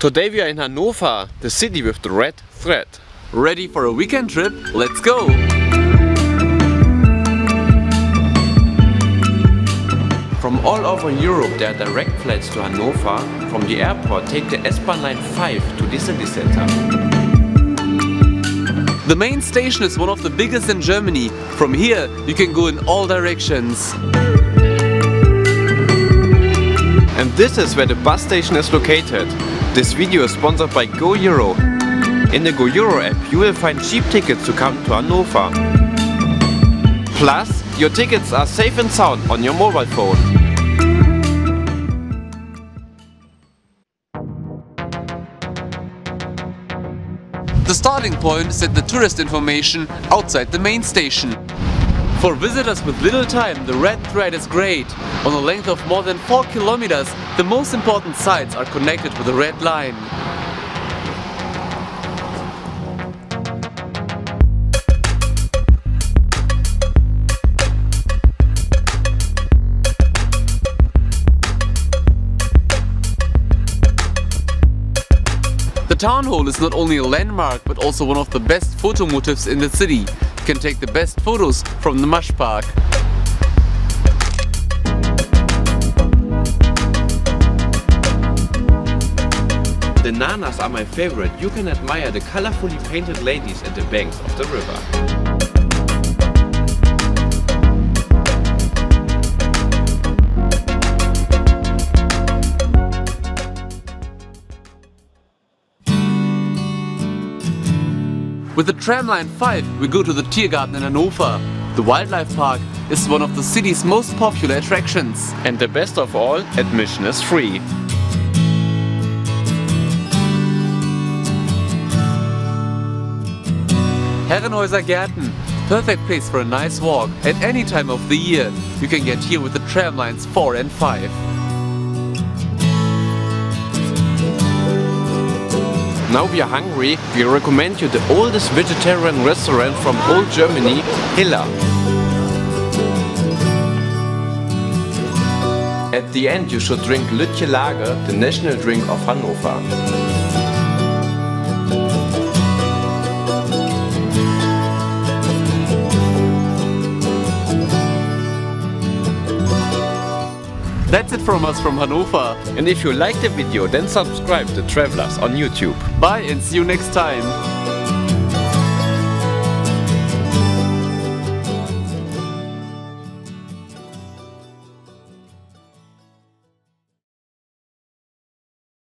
Today we are in Hannover, the city with the red thread. Ready for a weekend trip? Let's go! From all over Europe there are direct flights to Hannover. From the airport take the S-Bahn line 5 to the city center. The main station is one of the biggest in Germany. From here you can go in all directions. And this is where the bus station is located. This video is sponsored by GoEuro. In the GoEuro app you will find cheap tickets to come to Hannover. Plus, your tickets are safe and sound on your mobile phone. The starting point is at the tourist information outside the main station. For visitors with little time, the red thread is great. On a length of more than 4 kilometers, the most important sites are connected with the red line. The town hall is not only a landmark but also one of the best photo motifs in the city. You can take the best photos from the Maschpark. The nanas are my favorite. You can admire the colorfully painted ladies at the banks of the river. With the tramline 5 we go to the Tiergarten in Hannover. The wildlife park is one of the city's most popular attractions. And the best of all, admission is free. Herrenhäuser Gärten, perfect place for a nice walk at any time of the year. You can get here with the tramlines 4 and 5. Now we are hungry, we recommend you the oldest vegetarian restaurant from old Germany, Hiller. At the end you should drink Lütje Lager, the national drink of Hannover. That's it from us from Hannover. And if you liked the video, then subscribe to Travelers on YouTube. Bye and see you next time.